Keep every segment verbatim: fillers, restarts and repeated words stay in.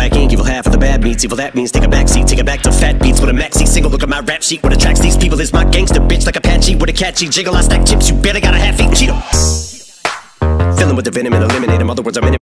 black ink, evil half of the bad meats. Evil that means take a backseat, take it back to fat beats with a maxi single. Look at my rap sheet, what attracts these people is my gangster bitch like Apache with a catchy jiggle. I stack chips, you better got a half-eaten Cheeto. Filling with the venom and eliminate him, other words I'm in it.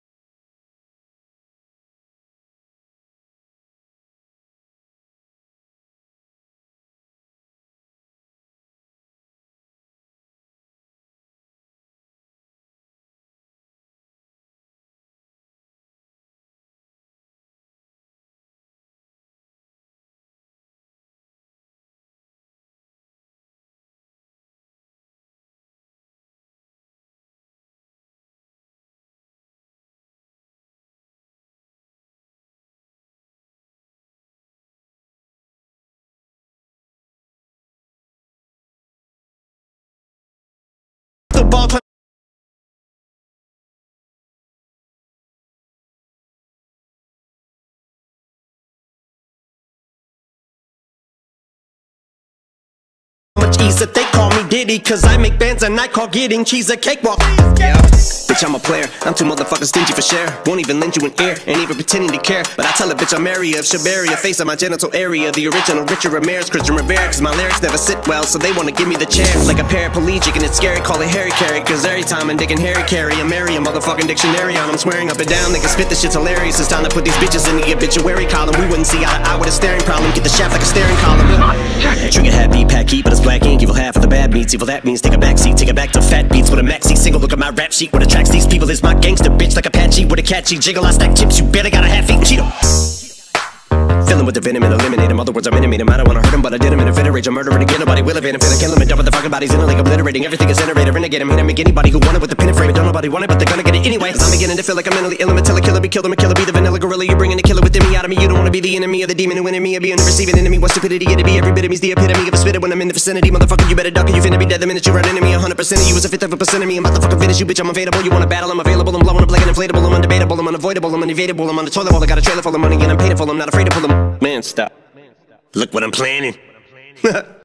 The ball time. Much ease that they call me Diddy, cause I make bands and I call getting cheese a cakewalk. Yeah, bitch, I'm a player, I'm too motherfucking stingy for share. Won't even lend you an ear, ain't even pretending to care. But I tell a bitch I'm area of Shabaria, face on my genital area. The original Richard Ramirez, Christian Rivera. Cause my lyrics never sit well, so they wanna give me the chair. Like a paraplegic and it's scary, call it Harry Carry. Cause every time I'm digging Harry Carry, I'm marry a motherfucking dictionary on. I'm swearing up and down, they can spit this shit's hilarious. It's time to put these bitches in the obituary column. We wouldn't see eye to eye with a staring problem. Get the shaft like a staring column. Trigger happy, pack heat, but it's black ink. Evil half of the bad meats. Evil that means take a backseat, take it back to fat beats with a maxi single. Look at my rap sheet, what attracts these people is my gangster bitch like Apache with a catchy jiggle. I stack chips, you better got a half-eaten Cheeto. Filling with the venom and eliminate him, other words I'm intimate him. I don't wanna hurt him, but I did him in a fit of rage. I'm murdering again, nobody will evade him. Finna kill him and dump the fucking bodies in a lake, obliterating everything is generator. Renegade him, hit him, make anybody who want it with the pin and frame it. Don't nobody want it, but they're gonna get it anyway. Cause I'm beginning to feel like I'm mentally ill. I'm a killer, be killed, I'm a killer, be the vanilla gorilla. You're bringing a killer within me out of me. You don't wanna be the enemy of the demon who in me. I'll be in the receiving enemy. What stupidity it'd be. Every bit of me's the epitome of a spitter when I'm in the vicinity. Motherfucker, you better duck or you finna be dead the minute you run into me. A hundred percent of you is a fifth of a percent of me. I'm about to fucking finish you, bitch. I'm available. You wanna battle? I'm available. I'm blowing up like an inflatable. I'm undebatable. I'm unavoidable. I'm unevadable. I'm on the toilet while I got a trailer full of money and I'm painful. I'm not afraid to pull them. Man, stop. Look what I'm planning.